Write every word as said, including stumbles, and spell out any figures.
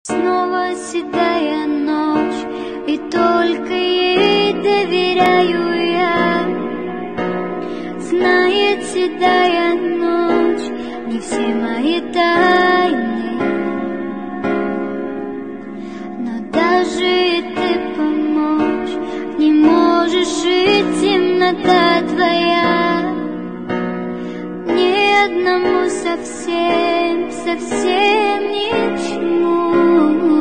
Снова седая ночь, и только ей доверяю я. Знает седая ночь не все мои тайны, но даже и ты помочь не можешь, и темнота твоя ни одному совсем, совсем ни к чему.